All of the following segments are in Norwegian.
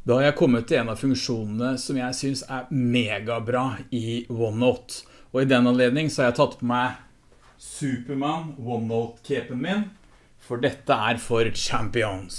Da har jeg kommet til en av funksjonene som jeg synes er megabra i OneNote. Og i den anledning så har jeg tatt på meg Superman OneNote-capen min, for dette er for champions.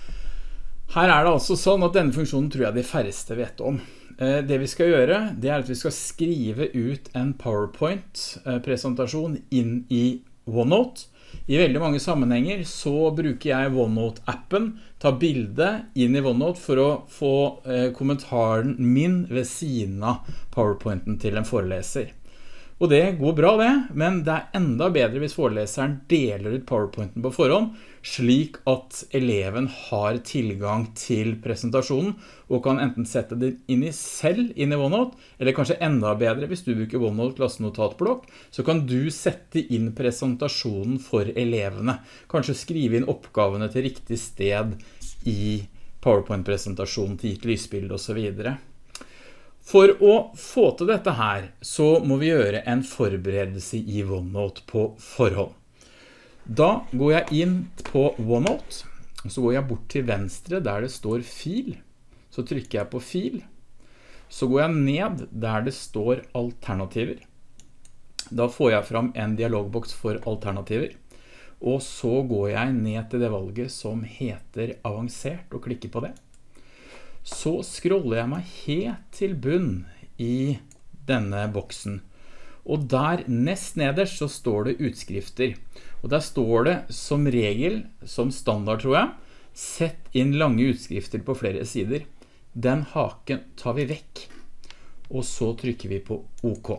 Her er det altså sånn at denne funksjonen tror jeg de færreste vet om. Det vi skal gjøre, det er at vi skal skrive ut en PowerPoint-presentasjon inn i OneNote. I veldig mange sammenhenger så bruker jeg OneNote-appen, tar bilde inn i OneNote for å få kommentaren min ved siden av PowerPointen til en foreleser. Og det går bra det, men det er enda bedre hvis foreleseren deler ut PowerPointen på forhånd, slik at eleven har tilgang til presentasjonen og kan enten sette det inn i selv inn i OneNote, eller kanskje enda bedre hvis du bruker OneNote klassenotatblokk, så kan du sette inn presentasjonen for elevene. Kanskje skrive inn oppgavene til riktig sted i PowerPoint-presentasjonen til gitt lysbilde og så videre. For å få til dette her, så må vi gjøre en forberedelse i OneNote på forhånd. Da går jeg inn på OneNote, og så går jeg bort til venstre der det står fil. Så trykker jeg på fil. Så går jeg ned der det står alternativer. Da får jeg fram en dialogboks for alternativer. Og så går jeg ned til det valget som heter avansert og klikker på det. Så scroller jeg meg helt til bunn i denne boksen. Og der nest nederst så står det utskrifter. Og der står det som regel, som standard tror jeg, sett inn lange utskrifter på flere sider. Den haken tar vi vekk. Og så trykker vi på OK.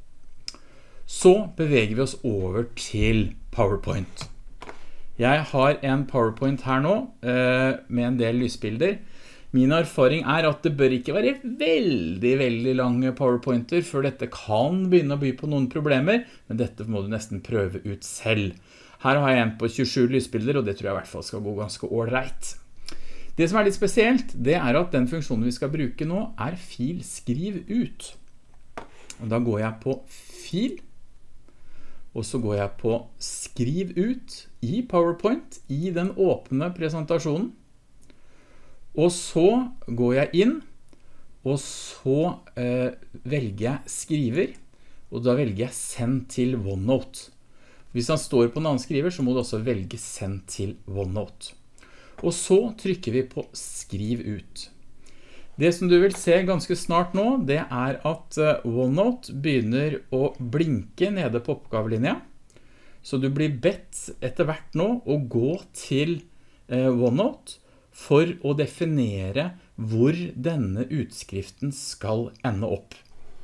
Så beveger vi oss over til PowerPoint. Jeg har en PowerPoint her nå med en del lysbilder. Min erfaring er at det bør ikke være veldig lange PowerPointer før dette kan begynne å by på noen problemer, men dette må du nesten prøve ut selv. Her har jeg en på 27 lysbilder, og det tror jeg i hvert fall skal gå ganske ordentlig. Det som er litt spesielt, det er at den funksjonen vi skal bruke nå er fil skriv ut. Og da går jeg på fil, og så går jeg på skriv ut i PowerPoint i den åpne presentasjonen. Og så går jeg inn, og så velger jeg skriver, og da velger jeg send til OneNote. Hvis han står på en annen skriver, så må du også velge send til OneNote. Og så trykker vi på skriv ut. Det som du vil se ganske snart nå, det er at OneNote begynner å blinke nede på oppgavelinja. Så du blir bedt etter hvert nå å gå til OneNote, for å definere hvor denne utskriften skal ende opp.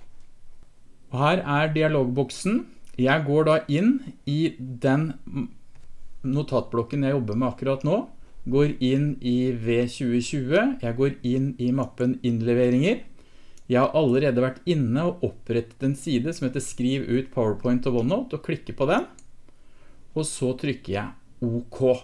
Og her er dialogboksen. Jeg går da inn i den notatblokken jeg jobber med akkurat nå. Går inn i V2020. Jeg går inn i mappen innleveringer. Jeg har allerede vært inne og opprettet en side som heter Skriv ut PowerPoint og OneNote, og klikker på den. Og så trykker jeg OK.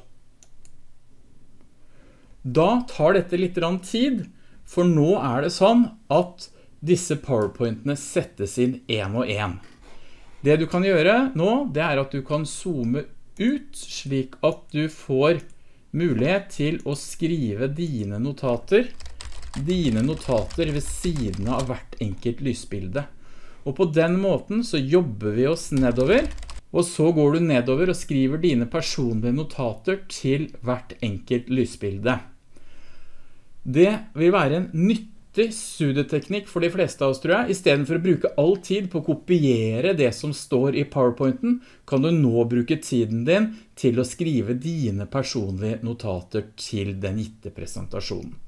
Da tar dette litt tid, for nå er det sånn at disse PowerPointene settes inn en og en. Det du kan gjøre nå, det er at du kan zoome ut, slik at du får mulighet til å skrive dine notater ved siden av hvert enkelt lysbilde. Og på den måten så jobber vi oss nedover, og så går du nedover og skriver dine personlige notater til hvert enkelt lysbilde. Det vil være en nyttig studieteknikk for de fleste av oss, tror jeg. I stedet for å bruke all tid på å kopiere det som står i PowerPointen, kan du nå bruke tiden din til å skrive dine personlige notater til den gitte presentasjonen.